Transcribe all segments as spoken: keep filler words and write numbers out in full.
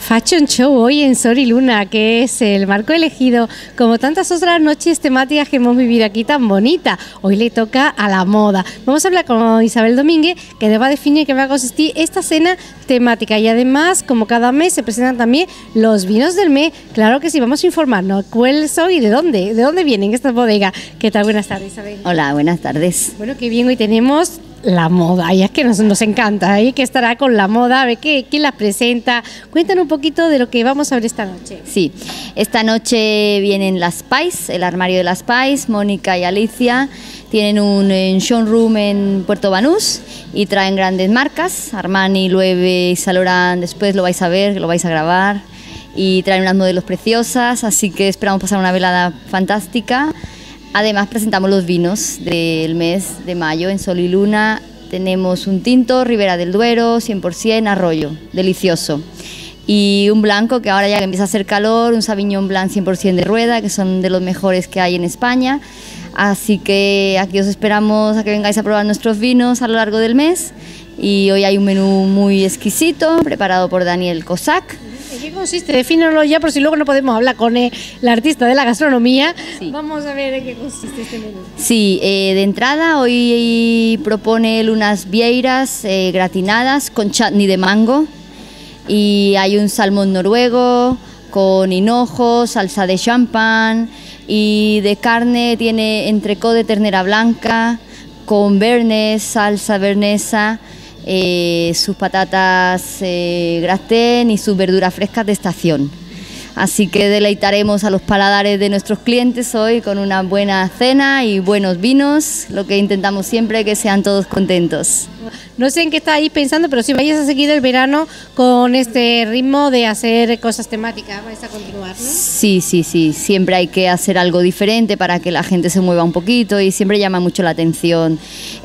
Fashion Show hoy en Sol y Luna, que es el marco elegido, como tantas otras noches temáticas que hemos vivido aquí tan bonita. Hoy le toca a la moda. Vamos a hablar con Isabel Domínguez, que nos va a definir qué va a consistir esta cena temática. Y además, como cada mes, se presentan también los vinos del mes. Claro que sí, vamos a informarnos cuáles son y de dónde, de dónde vienen estas bodegas. ¿Qué tal? Buenas tardes, Isabel. Hola, buenas tardes. Bueno, qué bien, hoy tenemos la moda, y es que nos, nos encanta, ahí que estará con la moda, a ver qué, quién las presenta. Cuéntanos un poquito de lo que vamos a ver esta noche. Sí, esta noche vienen las Spice, el armario de las Spice, Mónica y Alicia. Tienen un, un showroom en Puerto Banús y traen grandes marcas, Armani, Loewe y Saint Laurent. Después lo vais a ver, lo vais a grabar, y traen unas modelos preciosas, así que esperamos pasar una velada fantástica. Además presentamos los vinos del mes de mayo en Sol y Luna. Tenemos un tinto Ribera del Duero, cien por ciento Arroyo, delicioso. Y un blanco que ahora ya que empieza a hacer calor, un Sauvignon Blanc cien por ciento de rueda, que son de los mejores que hay en España. Así que aquí os esperamos a que vengáis a probar nuestros vinos a lo largo del mes. Y hoy hay un menú muy exquisito, preparado por Daniel Cossack. ¿En qué consiste? Defínelo ya, por si luego no podemos hablar con el, el artista de la gastronomía. Sí. Vamos a ver en qué consiste este menú. Sí, eh, de entrada hoy propone él unas vieiras eh, gratinadas con chutney de mango, y hay un salmón noruego con hinojo, salsa de champán, y de carne tiene entrecot de ternera blanca con béarnaise, salsa bearnaisa, Eh, sus patatas eh, gratin y sus verduras frescas de estación. Así que deleitaremos a los paladares de nuestros clientes hoy con una buena cena y buenos vinos, lo que intentamos siempre, que sean todos contentos. No sé en qué estáis pensando, pero si vais a seguir el verano con este ritmo de hacer cosas temáticas, vais a continuar, ¿no? Sí, sí, sí, siempre hay que hacer algo diferente para que la gente se mueva un poquito, y siempre llama mucho la atención.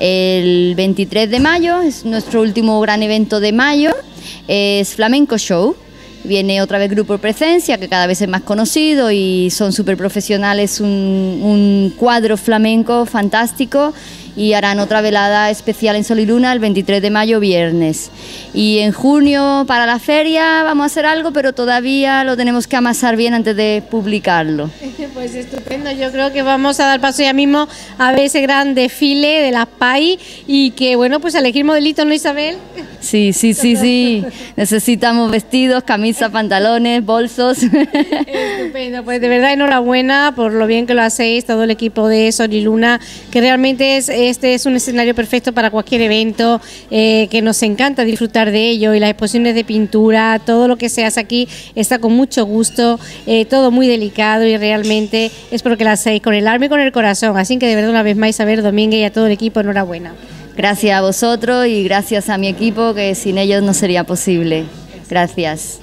El veintitrés de mayo es nuestro último gran evento de mayo, es Flamenco Show. Viene otra vez Grupo Presencia, que cada vez es más conocido y son súper profesionales, un, un cuadro flamenco fantástico, y harán otra velada especial en Sol y Luna el veintitrés de mayo, viernes. Y en junio, para la feria, vamos a hacer algo, pero todavía lo tenemos que amasar bien antes de publicarlo. Pues estupendo, yo creo que vamos a dar paso ya mismo a ver ese gran desfile de las P A I, y que bueno, pues a elegir modelitos, ¿no, Isabel? Sí, sí, sí, sí, necesitamos vestidos, camisas, pantalones, bolsos. Estupendo, pues de verdad enhorabuena por lo bien que lo hacéis, todo el equipo de Sol y Luna, que realmente es, este es un escenario perfecto para cualquier evento, eh, que nos encanta disfrutar de ello, y las exposiciones de pintura, todo lo que se hace aquí está con mucho gusto, eh, todo muy delicado, y realmente es porque lo hacéis con el alma y con el corazón. Así que de verdad, una vez más, Isabel Domínguez y a todo el equipo, enhorabuena. Gracias a vosotros y gracias a mi equipo, que sin ellos no sería posible. Gracias.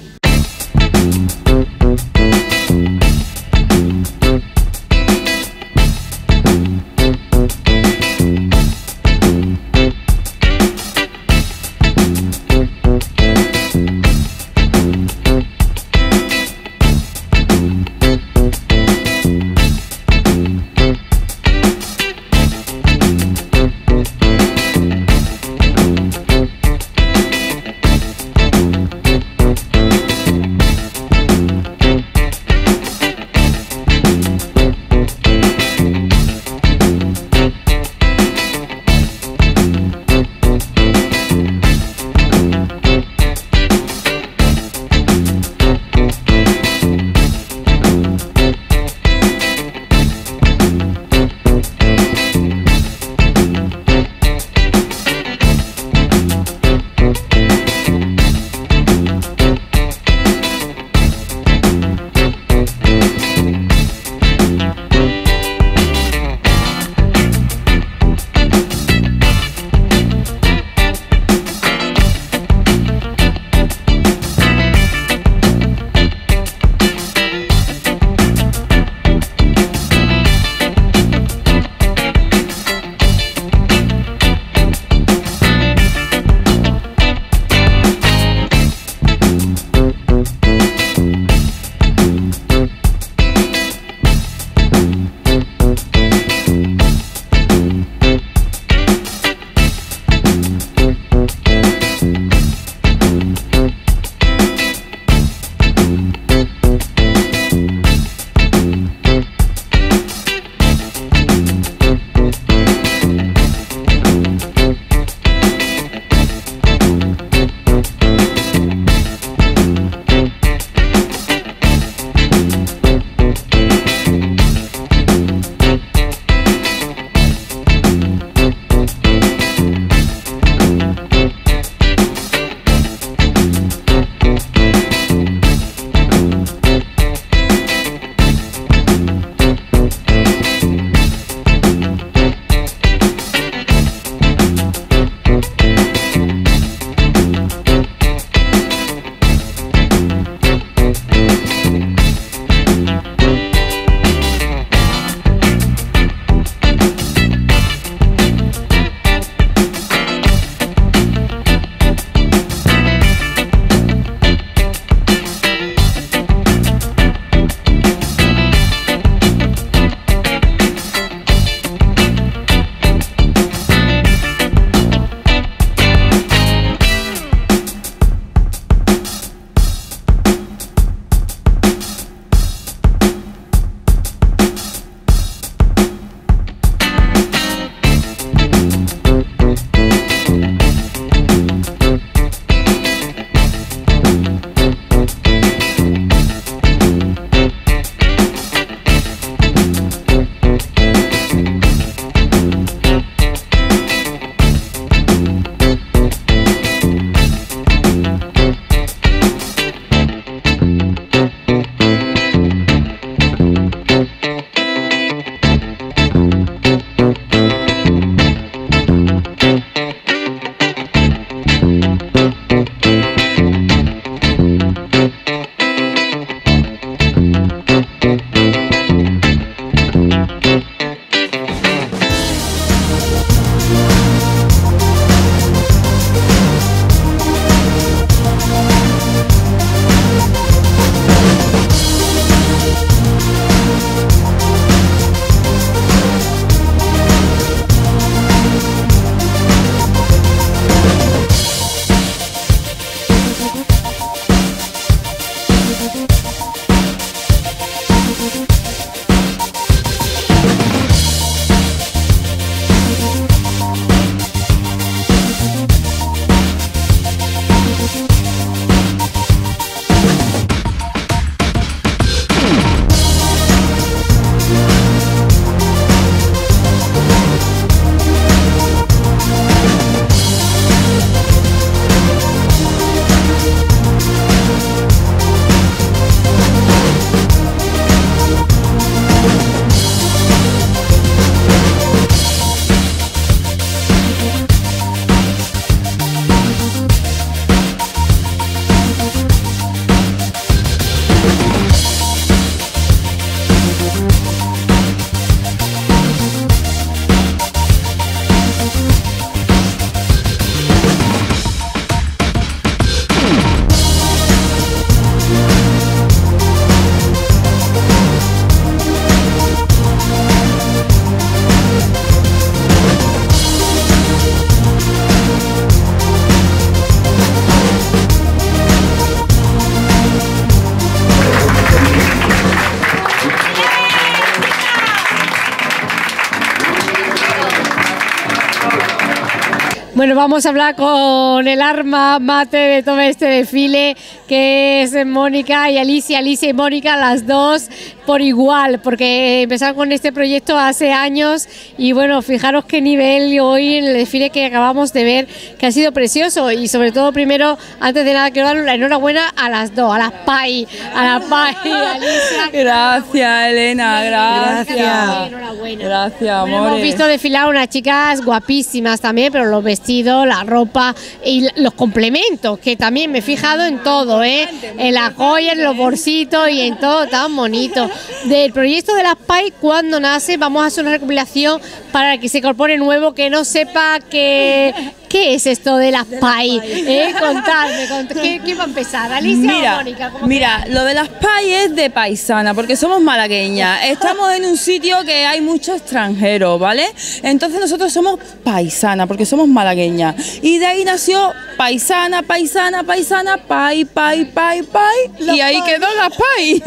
Bueno, vamos a hablar con el arma mate de todo este desfile, que es Mónica y Alicia, Alicia y Mónica, las dos por igual, porque empezaron con este proyecto hace años y bueno, fijaros qué nivel hoy en el desfile que acabamos de ver, que ha sido precioso y sobre todo primero, antes de nada, quiero dar la enhorabuena a las dos, a las Pai, a las Pai, Alicia. Gracias, Elena, gracias. Gracias, enhorabuena. Gracias, Bueno, amor. hemos visto desfilar unas chicas guapísimas también, pero los vestidos, la ropa y los complementos, que también me he fijado en todo, ¿eh? En las joyas, en los bolsitos y en todo tan bonito. Del proyecto de las Pai, cuando nace, vamos a hacer una recopilación para que se incorpore nuevo, que no sepa que, qué es esto de las Pai. ¿Eh? Contadme, contadme. ¿Qué, ¿Qué va a empezar? ¿Alicia mira, o Mónica? ¿Cómo mira, que? Lo de las Pai es de paisana, porque somos malagueñas. Estamos en un sitio que hay muchos extranjeros, ¿vale? Entonces nosotros somos paisana, porque somos malagueñas. Y de ahí nació paisana, paisana, paisana, pai, pai, pai, pai. Los y ahí Pai. quedó las Pai.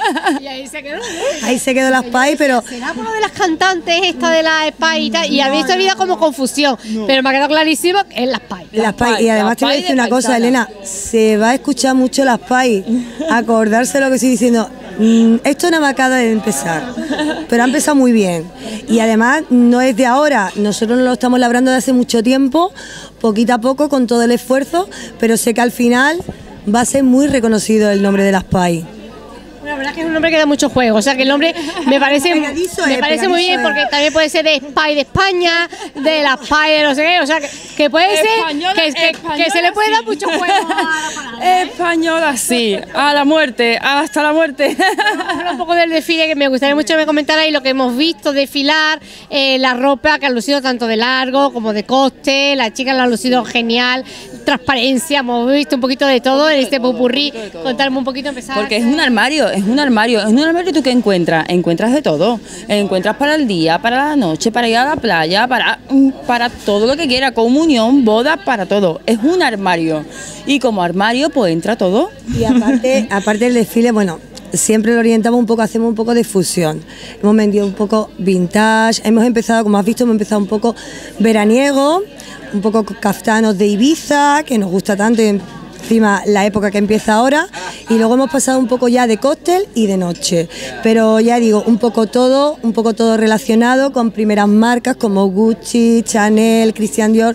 Y ahí se quedó. Ahí se quedó las Pai, pero ¿Será por lo de las cantantes esta de las Pai y tal? Y a mí esto había como confusión, pero me ha quedado clarísimo que es las Pai. las Pai. Pai, Y además las te voy a Pai decir de una cosa, paisana. Elena, se va a escuchar mucho las Pai. Acordarse de lo que estoy diciendo. Mm, Esto no me acaba de empezar, pero ha empezado muy bien. Y además no es de ahora, nosotros lo estamos labrando de hace mucho tiempo, poquito a poco, con todo el esfuerzo, pero sé que al final va a ser muy reconocido el nombre de las Pai. La verdad es que es un nombre que da mucho juego, o sea que el nombre me parece, Pegadizo me es, parece muy bien, pegadizo es. porque también puede ser de Spy de España, de las Spy de no sé qué, o sea que, que puede ser Española- que, que- española que se le puede dar sí. mucho juego a la palabra, ¿eh? Española, sí. A la muerte, hasta la muerte. Vamos a hablar un poco del desfile, que me gustaría mucho que me comentarais lo que hemos visto desfilar, eh, la ropa que han lucido tanto de largo como de coste, las chicas lo han lucido genial, transparencia, hemos visto un poquito de todo en este popurrí. Contarme un poquito, empezar. Porque es un armario, es un armario, es un armario. ¿Tú qué encuentras? Encuentras de todo. Encuentras para el día, para la noche, para ir a la playa, para, para todo lo que quiera, comunión, boda, para todo. Es un armario. Y como armario, pues entra todo. Y aparte, aparte del desfile, bueno, siempre lo orientamos un poco, hacemos un poco de fusión. Hemos vendido un poco vintage, hemos empezado, como has visto, hemos empezado un poco veraniego, un poco caftanos de Ibiza, que nos gusta tanto, y encima la época que empieza ahora, y luego hemos pasado un poco ya de cóctel y de noche. Pero ya digo, un poco todo, un poco todo relacionado con primeras marcas como Gucci, Chanel, Christian Dior,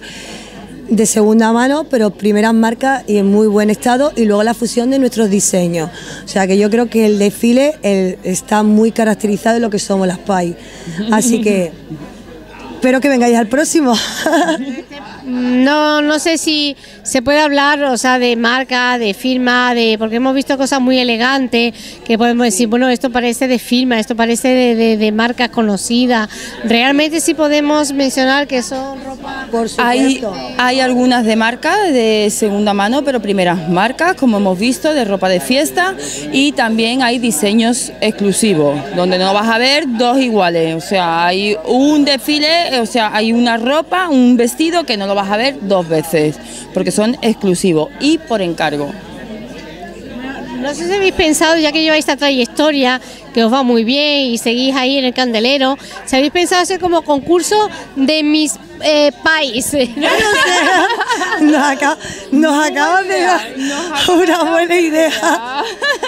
de segunda mano, pero primeras marcas y en muy buen estado, y luego la fusión de nuestros diseños. O sea que yo creo que el desfile el, está muy caracterizado en lo que somos las Pai. Así que espero que vengáis al próximo. No, no sé si se puede hablar, o sea, de marca, de firma, de porque hemos visto cosas muy elegantes que podemos decir, bueno, esto parece de firma, esto parece de, de, de marcas conocidas. Realmente sí podemos mencionar que son ropa. Por Hay, supuesto. hay algunas de marca, de segunda mano, pero primeras marcas, como hemos visto, de ropa de fiesta, y también hay diseños exclusivos, donde no vas a ver dos iguales. O sea, hay un desfile, o sea, hay una ropa, un vestido que no lo vas a ver dos veces, porque son exclusivos y por encargo. No sé si habéis pensado, ya que lleváis esta trayectoria, que os va muy bien y seguís ahí en el candelero, si habéis pensado hacer como concurso de mis eh, Pais. ¿No? Nos, acaba, nos acabas de dar una buena idea.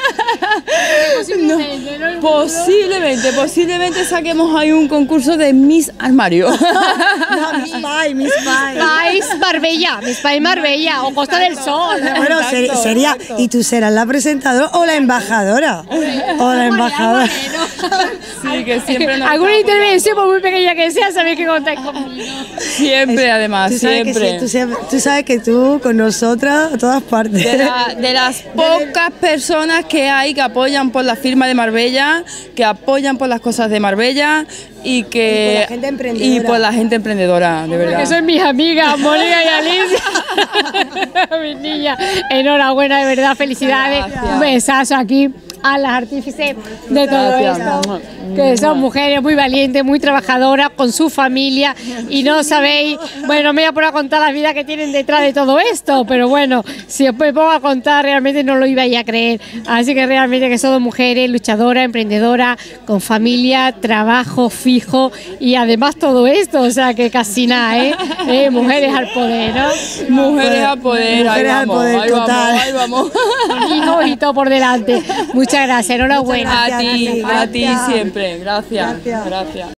Posiblemente, posiblemente saquemos ahí un concurso de Miss Armario. No, Miss Pai, Miss Pai. Pais Marbella, mis Pais Marbella o Costa del Sol. Bueno, ser- Exacto, sería, exacto. y tú serás la presentadora o la embajadora. O la embajadora. Sí, que siempre nos Alguna está intervención, por muy pequeña que sea, sabéis que contáis conmigo. Siempre, además, Tú sabes, que siempre. sí, tú, siempre- tú sabes que tú con nosotras a todas partes. De, la- de las pocas personas que hay que apoyan por la firma de Marbella, que apoyan por las cosas de Marbella y que Y por la gente emprendedora. y por la gente emprendedora, de verdad. Que son mis amigas, Mónica y Alicia. Mis niñas, enhorabuena, de verdad, felicidades. Gracias. Un besazo aquí a las artífices de todo Gracias. esto, que son mujeres muy valientes, muy trabajadoras, con su familia, y no sabéis, bueno, me voy a poner a contar la vida que tienen detrás de todo esto, pero bueno, si os pongo a contar, realmente no lo ibais a creer. Así que realmente que son mujeres luchadoras, emprendedoras, con familia, trabajo fijo y además todo esto, o sea que casi nada, ¿eh? eh mujeres al poder, ¿no? Mujeres al poder, Mujeres ahí al vamos, poder, ahí total. vamos, ahí vamos. Hijos y todo por delante. Muchas gracias, enhorabuena. A ti, Gracias, a ti gracias. siempre, gracias, Gracias. gracias.